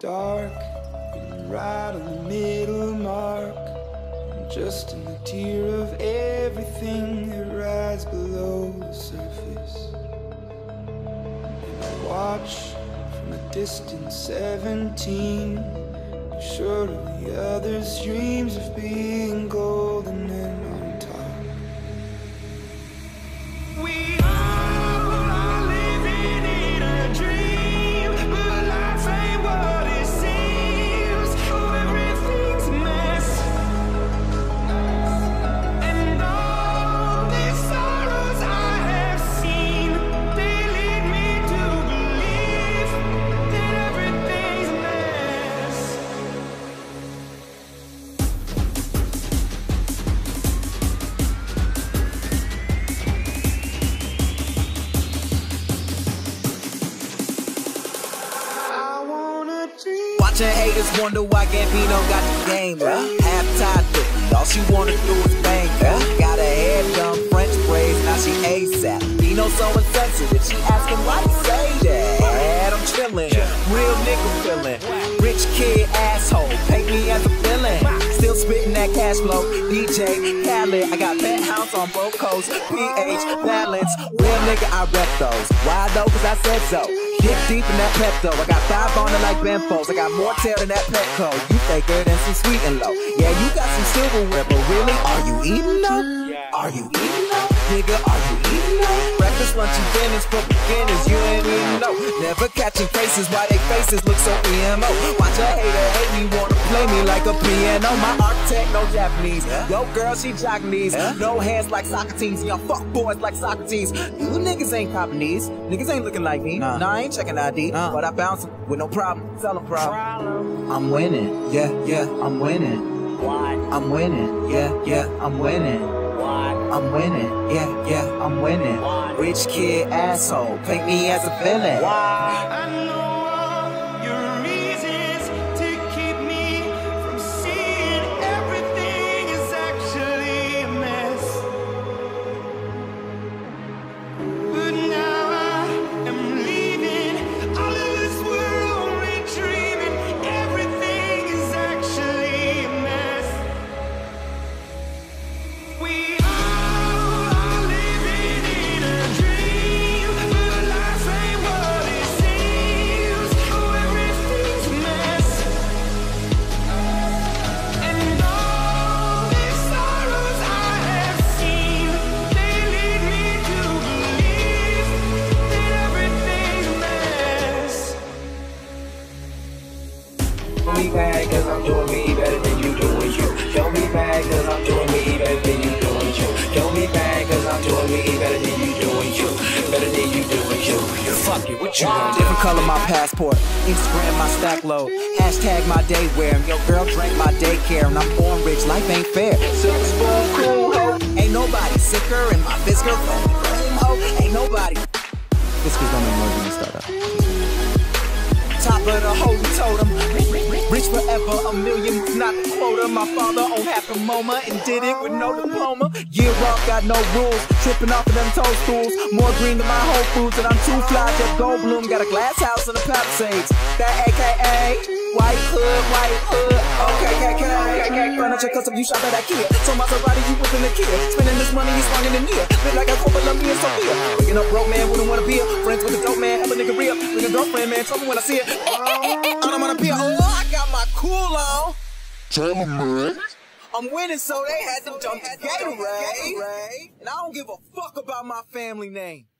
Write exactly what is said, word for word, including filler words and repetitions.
dark, and right on the middle mark, and just in the tier of everything that rides below the surface. And I watch from a distant seventeen, sure of the others' dreams of being golden and on top. We are living in a dream, but life ain't what it seems. Oh, everything's a mess, and all these sorrows I have seen, they lead me to believe that everything's a mess. Watching haters wonder why Gambino got the game. Half tied to me, all she wanna do is bang. Got her hair done, French braids, now she ASAP. Bino so insensitive, she asking why you say that. Head, I'm chillin', real nigga feelin'. Rich kid asshole, paint me as a villain. Still spittin' that cash flow, D J Khaled. I got penthouse on both coasts, P H balance. Real nigga, I rep those. Why though? Cause I said so. Dip deep in that Pepto. I got five on it like Benfos. I got more tail than that Petco. You faker than some sweet and low. Yeah, you got some silverware, but really, are you eating though? Are you eating though? Nigga, are you eating though? Breakfast, lunch, and dinners for beginners. You ain't even know. Never catching cases, why they faces look so E M O. Watch a hater hate me, wanna play me like a piano. My architect, no Japanese. Yo, girl, she Japanese. No hands like Socrates. Young fuck boys like Socrates. You niggas ain't copping these. Niggas ain't looking like me. Nah, nah I ain't checking I D. Nah. But I bounce with no problem. Tell them problem. I'm winning. Yeah, yeah, I'm winning. Why? I'm winning. Yeah, yeah, I'm winning. Why? I'm winning. Yeah, yeah, I'm winning. Why? Rich kid asshole. Paint me as a villain. Why? I know all your reasons to keep me from seeing everything is actually a mess. But now I am leaving. All of this we're only dreaming. Everything is actually a mess. We are living in a dream, but life ain't what it seems. Oh, everything's a mess, and all these sorrows I have seen, they lead me to believe that everything's a mess. Don't be mad cause I'm doing me better than you doing you. Don't be mad cause I'm doing me better than you doing you. Don't be mad cause I'm doing me better than you doing you. Better than you doing you. Fuck it, what you gonna do? Different color my passport, Instagram my stack load, hashtag my day wear. Your girl drank my daycare, and I'm born rich, life ain't fair. Silver spoon, cool ho. Ain't nobody sicker, and my Fisker ho. Ain't nobody. Fiskers don't even work when you start up. Top of the holy totem, rich forever, a million was not the quota. My father owned half a MoMA and did it with no diploma. Year off, got no rules, tripping off of them toadstools. More green than my Whole Foods, and I'm too fly, Jeff Goldblum. Got a glass house and a Palisades, that A K A White Hood, White Hood, okay, K K. Furniture custom, you shop at IKEA. So Maserati, you within the Kia. Spending this money, you swung in the near. Bit like a Columbia and Sophia. Waking up broke man, wouldn't wanna be a friends with a dope man, help a nigga real. Bring a girlfriend, man, tell me when I see it. Eh, eh, eh, eh. I'm on a pier. Oh, I got my cool on. Tell him, man. I'm winning, so they had to dump the Gatorade. And I don't give a fuck about my family name.